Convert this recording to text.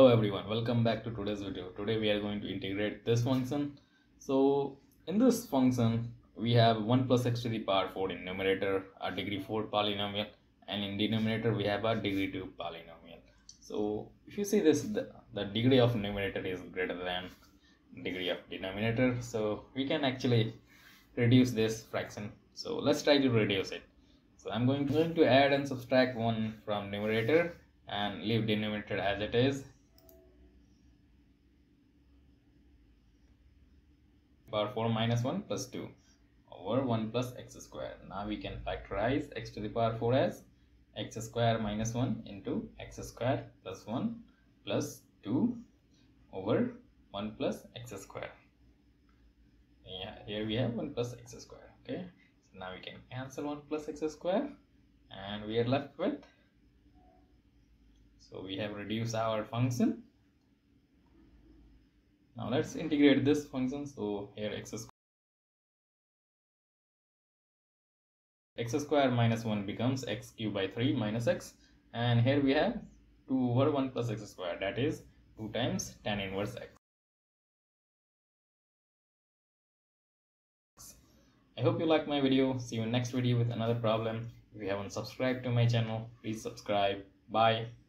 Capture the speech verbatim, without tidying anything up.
Hello everyone, welcome back to today's video. Today we are going to integrate this function. So in this function we have one plus x to the power four in numerator, a degree four polynomial, and in denominator we have a degree two polynomial. So if you see this, the, the degree of numerator is greater than degree of denominator, so we can actually reduce this fraction. So let's try to reduce it. So I'm going to, going to add and subtract one from numerator and leave denominator as it is. Power four minus one plus two over one plus x square. Now we can factorize x to the power four as x square minus one into x square plus one plus two over one plus x square. Yeah, here we have one plus x square. Okay, so now we can cancel one plus x square and we are left with, so we have reduced our function. Now let's integrate this function. So here x square x square minus one becomes x cubed by three minus x, and here we have two over one plus x square, that is two times tan inverse x. I hope you like my video. See you in next video with another problem. If you haven't subscribed to my channel, please subscribe. Bye.